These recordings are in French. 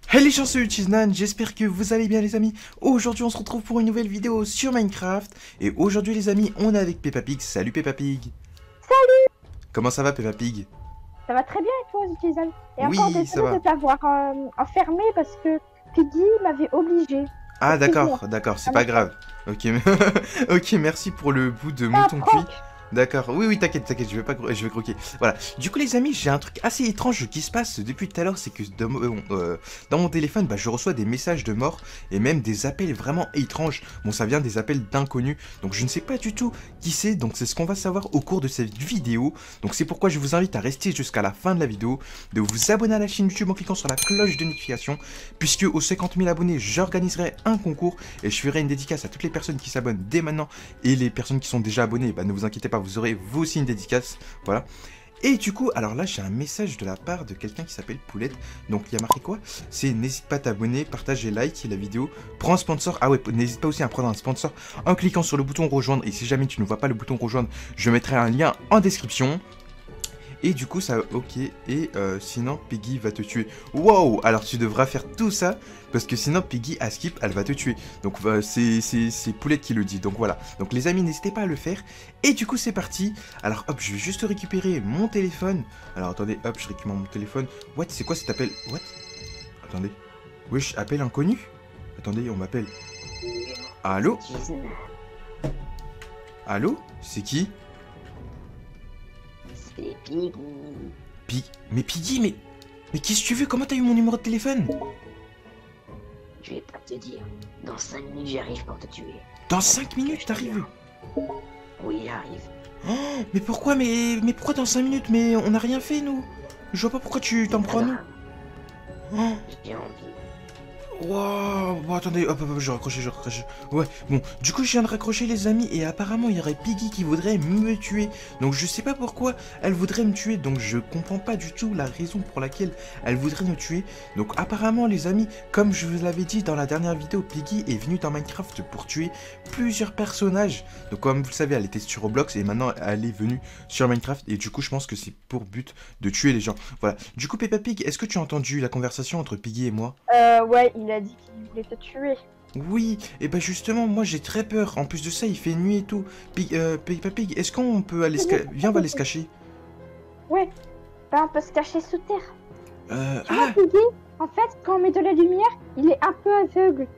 Hey les chanceux, Chiznan, j'espère que vous allez bien les amis. Aujourd'hui on se retrouve pour une nouvelle vidéo sur Minecraft. Et aujourd'hui les amis, on est avec Peppa Pig. Salut Peppa Pig. Salut! Comment ça va Peppa Pig? Ça va très bien et toi, Jason? Et encore Oui, ça désolé va. de t'avoir enfermé parce que Piggy m'avait obligé. Ah Excuse-moi. d'accord, c'est Ah, pas d'accord. grave. Ok, ok, merci pour le bout de Ah, mouton cuit. prank! D'accord, oui, t'inquiète, je vais pas, je vais croquer. Voilà. Du coup, les amis, j'ai un truc assez étrange qui se passe depuis tout à l'heure, c'est que dans mon téléphone, je reçois des messages de mort et même des appels vraiment étranges. Bon, ça vient des appels d'inconnus, donc je ne sais pas du tout qui c'est, donc c'est ce qu'on va savoir au cours de cette vidéo. Donc c'est pourquoi je vous invite à rester jusqu'à la fin de la vidéo, de vous abonner à la chaîne YouTube en cliquant sur la cloche de notification, puisque aux 50 000 abonnés, j'organiserai un concours et je ferai une dédicace à toutes les personnes qui s'abonnent dès maintenant et les personnes qui sont déjà abonnées, ne vous inquiétez pas, vous aurez vous aussi une dédicace, voilà. Et du coup, alors là, j'ai un message de la part de quelqu'un qui s'appelle Poulette. Donc, il y a marqué quoi? C'est n'hésite pas à t'abonner, partager, like la vidéo. Prends un sponsor. Ah ouais, n'hésite pas aussi à prendre un sponsor en cliquant sur le bouton rejoindre. Et si jamais tu ne vois pas le bouton rejoindre, je mettrai un lien en description. Et du coup, ça, ok. Et sinon, Piggy va te tuer. Wow! Alors, tu devras faire tout ça. Parce que sinon, Piggy, à skip, elle va te tuer. Donc, c'est Poulette qui le dit. Donc, voilà. Donc, les amis, n'hésitez pas à le faire. Et du coup, c'est parti. Alors, hop, je vais juste récupérer mon téléphone. Alors, attendez, hop, je récupère mon téléphone. What? C'est quoi cet appel? What? Attendez. Wesh, appel inconnu? Attendez, on m'appelle. Allô? Allô? C'est qui? C'est Piggy. Mais Piggy, mais qu'est-ce que tu veux? Comment t'as eu mon numéro de téléphone? Je vais pas te dire. Dans 5 minutes, j'arrive pour te tuer. Dans 5 minutes, t'arrives? Oui, j'arrive. Oh, mais pourquoi pourquoi dans 5 minutes? Mais on n'a rien fait, nous. Je vois pas pourquoi tu t'en prends à nous. Oh, J'ai envie. wow. Bon, attendez, hop, je raccroche. Ouais, bon, du coup, je viens de raccrocher, les amis, et apparemment, il y aurait Piggy qui voudrait me tuer. Donc, je sais pas pourquoi elle voudrait me tuer, donc je comprends pas du tout la raison pour laquelle elle voudrait me tuer. Donc, apparemment, les amis, comme je vous l'avais dit dans la dernière vidéo, Piggy est venue dans Minecraft pour tuer plusieurs personnages. Donc, comme vous le savez, elle était sur Roblox, et maintenant, elle est venue sur Minecraft, et du coup, je pense que c'est pour but de tuer les gens. Voilà. Du coup, Peppa Pig, est-ce que tu as entendu la conversation entre Piggy et moi? Ouais, il a dit qu'il voulait te tuer. Oui, et bah justement, moi j'ai très peur. En plus de ça, il fait nuit et tout. Peppa Pig, est-ce qu'on peut aller se cacher? Viens, on va aller se cacher. Ouais, bah on peut se cacher sous terre. Tu vois, Ah, Piggy, en fait, quand on met de la lumière, il est un peu aveugle.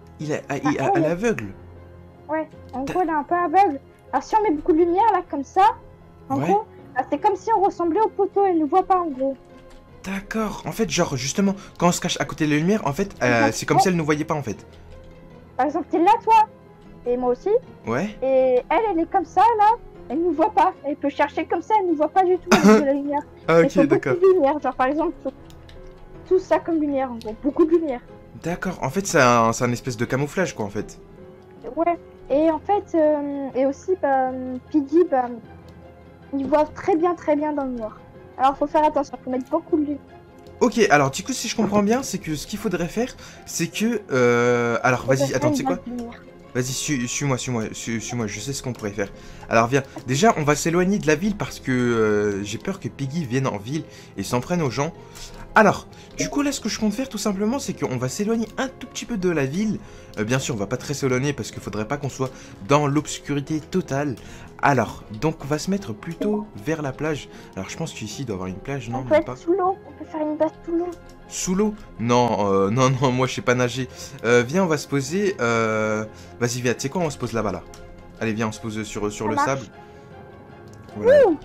il a à l'aveugle. Ouais, en gros, il est un peu aveugle. Alors si on met beaucoup de lumière, là, comme ça, en Ouais. gros, bah, c'est comme si on ressemblait au poteau, il ne voit pas, en gros. D'accord. En fait, genre, justement, quand on se cache à côté de la lumière, en fait, c'est comme si elle ne voyait pas, en fait. Par exemple, t'es là, toi, et moi aussi. Ouais. Et elle est comme ça, là, elle nous voit pas. Elle peut chercher comme ça, elle nous voit pas du tout avec de la lumière. Ah, Il ok, faut beaucoup d'accord. de lumière, genre par exemple, tout ça comme lumière, en gros, beaucoup de lumière. D'accord. En fait, c'est un espèce de camouflage, quoi, en fait. Ouais, et en fait, et aussi, Piggy, il voit très bien dans le noir. Alors faut faire attention, faut mettre beaucoup de lumière. Ok, alors du coup, si je comprends bien, c'est que ce qu'il faudrait faire, c'est que... Alors, vas-y, attends, tu sais quoi? Vas-y, suis-moi, je sais ce qu'on pourrait faire. Alors viens, déjà on va s'éloigner de la ville parce que j'ai peur que Piggy vienne en ville et s'en prenne aux gens. Alors, du coup là ce que je compte faire tout simplement c'est qu'on va s'éloigner un tout petit peu de la ville. Bien sûr on va pas très s'éloigner parce qu'il faudrait pas qu'on soit dans l'obscurité totale. Alors, donc on va se mettre plutôt vers la plage. Alors je pense qu'ici il doit y avoir une plage, non? On peut Même être pas. sous l'eau, on peut faire une base sous l'eau. Sous l'eau? Non, non, moi je sais pas nager. Viens, on va se poser. Vas-y, viens, tu sais quoi, on se pose là-bas là. Allez, viens, on se pose sur le marche. sable. Voilà. Ouh.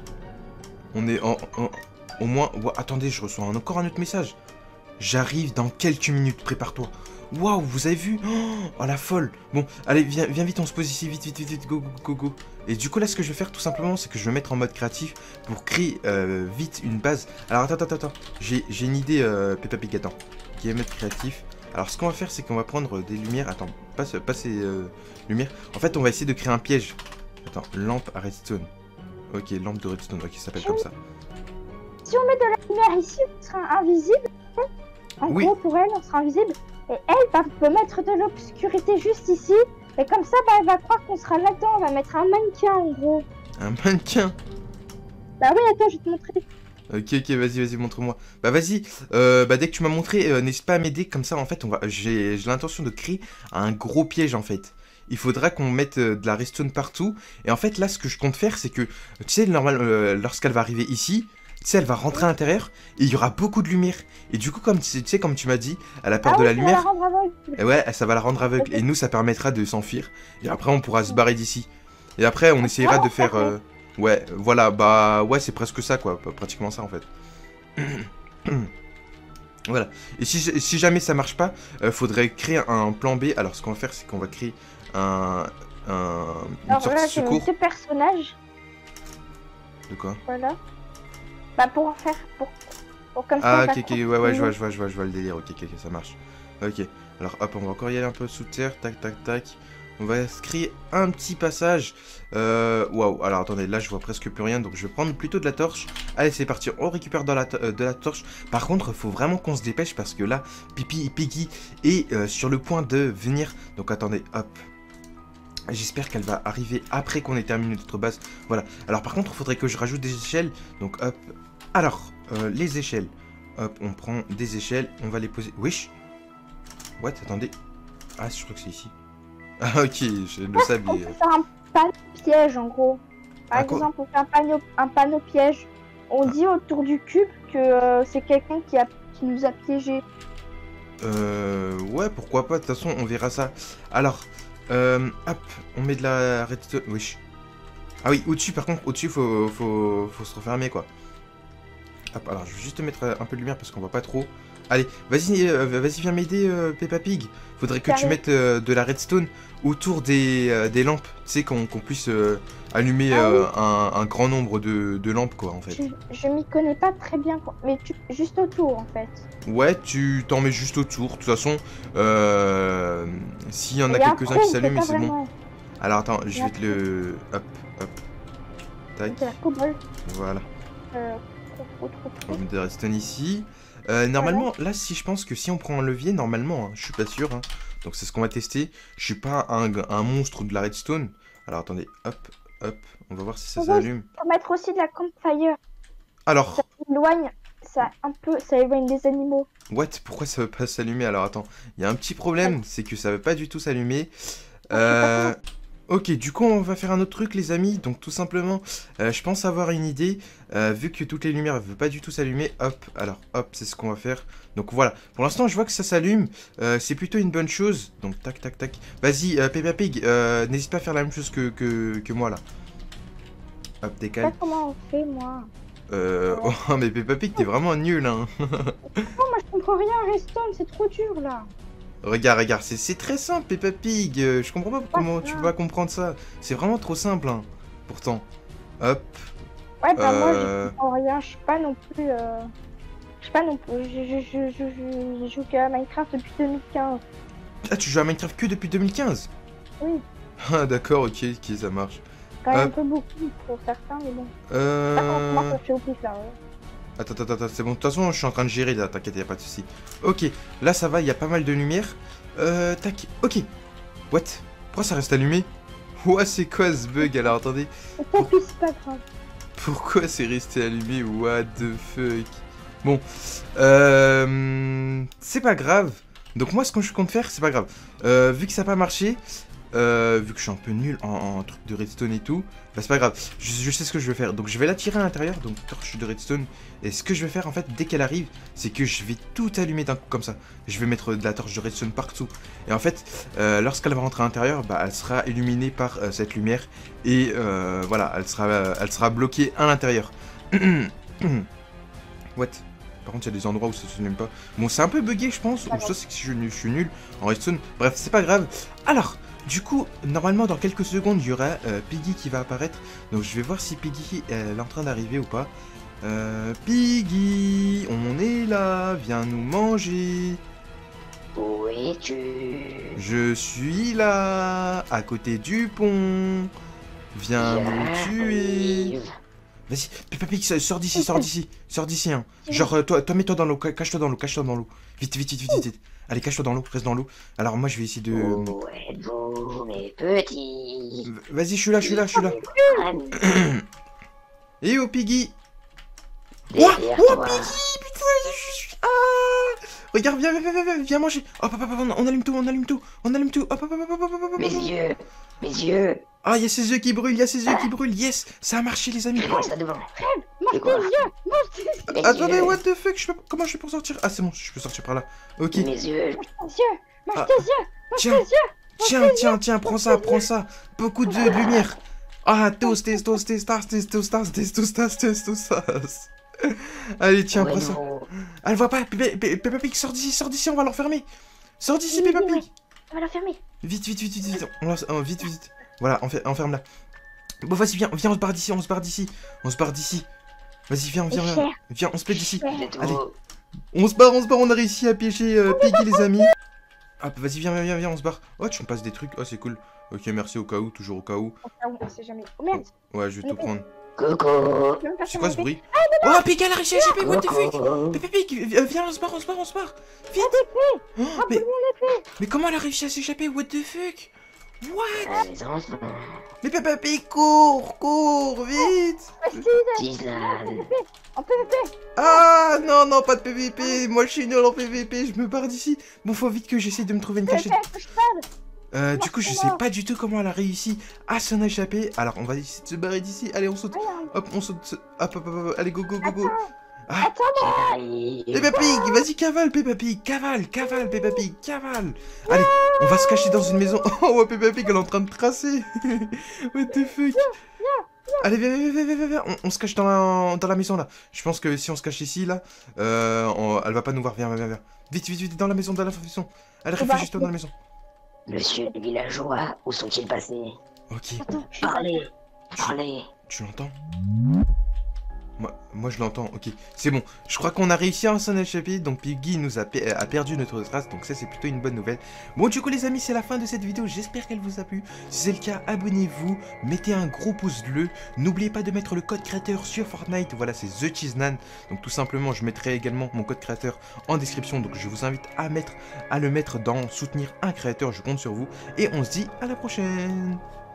On est au moins. Ouah, attendez, je reçois encore un autre message. J'arrive dans quelques minutes, prépare-toi. Waouh, vous avez vu? Oh la folle. Bon, allez, viens vite, on se pose ici, vite, go. Et du coup là, ce que je vais faire tout simplement, c'est que je vais mettre en mode créatif pour créer vite une base. Alors attends, j'ai une idée, Peppa Pig, attends. Qui est mode créatif. Alors ce qu'on va faire, c'est qu'on va prendre des lumières. Attends, pas ces lumières. En fait, on va essayer de créer un piège. Attends, lampe à redstone. Ok, lampe de redstone, ok, ça s'appelle comme ça. Si on met de la lumière ici, on sera invisible. En Oui. gros, pour elle, on sera invisible. Et elle peut mettre de l'obscurité juste ici. Et comme ça, elle va croire qu'on sera là-dedans. On va mettre un mannequin, en gros. Un mannequin. Bah oui, attends, je vais te montrer. Ok, ok, vas-y, montre-moi. Bah vas-y, dès que tu m'as montré, n'hésite pas à m'aider, comme ça en fait, j'ai l'intention de créer un gros piège en fait. Il faudra qu'on mette de la redstone partout. Et en fait, là, ce que je compte faire, c'est que, tu sais, normal, lorsqu'elle va arriver ici, tu sais, elle va rentrer à l'intérieur et il y aura beaucoup de lumière. Et du coup, comme tu sais, comme tu m'as dit, elle a peur de la ça va la lumière. rendre aveugle. Et ouais, ça va la rendre aveugle. Et nous, ça permettra de s'enfuir. Et après, on pourra se barrer d'ici. Et après, on essayera de faire... ouais, voilà, bah ouais, c'est presque ça, quoi. Pratiquement ça, en fait. Voilà. Et si jamais ça marche pas, faudrait créer un plan B. Alors, ce qu'on va faire, c'est qu'on va créer une Alors sortie là, de j'ai mis secours. ce personnage. De quoi? Voilà. Bah, pour en faire. Pour comme Ah, ça. ok, ok, ouais, je vois le délire. Ok, ça marche. Ok. Alors, hop, on va encore y aller un peu sous terre. Tac, tac, tac. On va se créer un petit passage. Waouh, alors attendez, là je vois presque plus rien, donc je vais prendre plutôt de la torche. Allez, c'est parti, on récupère de la torche. Par contre, il faut vraiment qu'on se dépêche parce que là, Piggy est sur le point de venir. Donc attendez, hop. J'espère qu'elle va arriver après qu'on ait terminé notre base. Voilà. Alors par contre, il faudrait que je rajoute des échelles. Donc hop. Alors, les échelles. Hop, on prend des échelles, on va les poser. Wesh. What, attendez. Ah, je crois que c'est ici. Ah ok, le sable On est... peut faire un panneau piège en gros. Par exemple, on fait un panneau piège. On dit autour du cube que c'est quelqu'un qui nous a piégés. Ouais, pourquoi pas, de toute façon, on verra ça. Alors, hop, on met de la redstone... Wesh. Ah oui, au-dessus, par contre, au-dessus, faut se refermer, quoi. Hop, alors, je vais juste te mettre un peu de lumière parce qu'on voit pas trop. Allez, vas-y, viens m'aider, Peppa Pig. Faudrait que tu mettes de la redstone autour des lampes. Tu sais, qu'on puisse allumer un grand nombre de lampes, quoi, en fait. Je m'y connais pas très bien, mais juste autour, en fait. Ouais, tu t'en mets juste autour. De toute façon, s'il y en a quelques-uns qui s'allument, c'est bon. Alors, attends, je vais te le... Hop. Tac. Voilà. On va mettre de la redstone ici. Normalement, là, je pense que si on prend un levier, normalement, hein, je suis pas sûr, hein, donc c'est ce qu'on va tester. Je suis pas un monstre de la redstone. Alors attendez, hop, on va voir si ça s'allume. On va mettre aussi de la campfire. Alors. Ça éloigne des animaux. What? Pourquoi ça veut pas s'allumer? Alors attends, il y a un petit problème, c'est que ça veut pas du tout s'allumer. Ok, du coup on va faire un autre truc les amis, donc tout simplement, je pense avoir une idée, vu que toutes les lumières ne veulent pas du tout s'allumer, hop, c'est ce qu'on va faire. Donc voilà, pour l'instant je vois que ça s'allume, c'est plutôt une bonne chose, donc tac, vas-y Peppa Pig, n'hésite pas à faire la même chose que moi là. Hop, décale. Je sais pas comment on fait moi. Oh mais Peppa Pig t'es vraiment nul hein. Non, moi je comprends rien à Redstone, c'est trop dur là. Regarde, c'est très simple, Peppa Pig. Je comprends pas comment tu vas comprendre ça. C'est vraiment trop simple, hein. Pourtant. Hop. Ouais, bah moi, je comprends rien. Je suis pas non plus... Je sais pas non plus. Je joue qu'à Minecraft depuis 2015. Ah, tu joues à Minecraft que depuis 2015? Oui. Ah, d'accord, ok, ça marche. Quand même un peu beaucoup pour certains, mais bon. Comment ça fait au pif là, ouais. Attends, c'est bon. De toute façon, je suis en train de gérer là, t'inquiète, y'a pas de soucis. Ok, là ça va, il y a pas mal de lumière. Tac, ok. What? Pourquoi ça reste allumé? Ouah, c'est quoi ce bug? Alors attendez. C'est pas grave. Pourquoi c'est resté allumé? What the fuck? Bon, c'est pas grave. Donc moi, ce que je compte faire, c'est pas grave. Vu que ça n'a pas marché, vu que je suis un peu nul en truc de redstone et tout, bah c'est pas grave, je sais ce que je vais faire. Donc je vais l'attirer à l'intérieur, donc torche de redstone. Et ce que je vais faire en fait, dès qu'elle arrive, c'est que je vais tout allumer d'un coup comme ça. Je vais mettre de la torche de redstone partout. Et en fait, lorsqu'elle va rentrer à l'intérieur, bah elle sera illuminée par cette lumière. Et voilà, elle sera bloquée à l'intérieur. What? Par contre, il y a des endroits où ça se n'aime pas. Bon, c'est un peu bugué, je pense. Ou ça, c'est que je suis nul en redstone. Bref, c'est pas grave. Alors, du coup, normalement, dans quelques secondes, il y aura Piggy qui va apparaître. Donc, je vais voir si Piggy est en train d'arriver ou pas. Piggy, on est là. Viens nous manger. Où es-tu? Je suis là, à côté du pont. Viens nous tuer. Vas-y, Peppa Pig, sors d'ici, hein. Genre, toi, mets-toi dans l'eau, cache-toi dans l'eau. Vite. Allez, cache-toi dans l'eau, reste dans l'eau. Alors, moi, je vais essayer de... Où êtes-vous, mes petits? Vas-y, je suis là. Eh oh, Piggy! Ouah, Derrière ouah, toi. Piggy, putain, ah. Regarde, viens manger. Hop, hop, hop, on allume tout, on allume tout, on allume tout. Hop, hop, hop, hop, hop, hop, hop. Mes yeux. Mes yeux. Ah, il y a ses yeux qui brûlent, il y a ses yeux qui brûlent. Yes, ça a marché, les amis. Je vois ça devant. Mange C'est tes quoi? yeux. Mes Attendez, yeux. what the fuck, comment je fais pour sortir? Ah, c'est bon, je peux sortir par là. Ok, Mes yeux. Mange tes yeux. Mange Ah. tes yeux. Mange tiens, tes yeux. tiens, prends ça. Beaucoup de lumière. Ah, toast. Allez, tiens, Où prends ça. êtes-vous? Ah, elle voit pas, Peppa Pig, sors d'ici, on va l'enfermer. Sors d'ici, Oui, Peppa oui, Pig. On va la fermer. Vite. Vite. Voilà, enferme-la. Bon, vas-y, viens, on se barre d'ici. Vas-y, viens, on se pète d'ici. Vous êtes Allez. où? On se barre, on a réussi à piéger Piggy, les amis. Hop, vas-y, viens, on se barre. Oh, tu me passes des trucs, oh, c'est cool. Ok, merci, au cas où, toujours au cas où. On sait jamais. Oh merde. Ouais, je vais tout prendre. Coucou. J'ai même pas C'est quoi ce fait bruit? Oh, Piggy, elle a réussi à échapper, what the fuck? Coucou. Peppa Pig, viens, on se barre. Vite. Oh, mais comment elle a réussi à s'échapper, what the fuck? What? Les enfants. Mais Peppa Pig, cours, vite. Tisane. En PVP. Ah non, pas de PVP. Moi, je suis nul en PVP. Je me barre d'ici. Bon, faut vite que j'essaie de me trouver une cachette. Du coup, je sais pas du tout comment elle a réussi à s'en échapper. Alors, on va essayer de se barrer d'ici. Allez, on saute. Hop, on saute. Hop. Allez, go. Ah, J'arrive. Peppa Pig, vas-y, cavale, Peppa Pig. Cavale, Peppa Pig, cavale. Allez, on va se cacher dans une maison. Oh, Peppa Pig, elle est en train de tracer. What the fuck? Allez, viens. On se cache dans la maison, là. Je pense que si on se cache ici, là, elle va pas nous voir. Viens. Vite, dans la maison. Allez, réfugie-toi dans la maison. Monsieur les villageois, où sont-ils passés? Ok, Attends, je suis Parlez. tu l'entends? Moi je l'entends, ok. C'est bon, je crois qu'on a réussi à s'en échapper. Donc Piggy nous a perdu notre trace. Donc ça c'est plutôt une bonne nouvelle. Bon du coup les amis, c'est la fin de cette vidéo. J'espère qu'elle vous a plu. Si c'est le cas, abonnez-vous. Mettez un gros pouce bleu. N'oubliez pas de mettre le code créateur sur Fortnite. Voilà, c'est TheCheeseNan. Donc tout simplement, je mettrai également mon code créateur en description. Donc je vous invite à le mettre dans soutenir un créateur. Je compte sur vous. Et on se dit à la prochaine.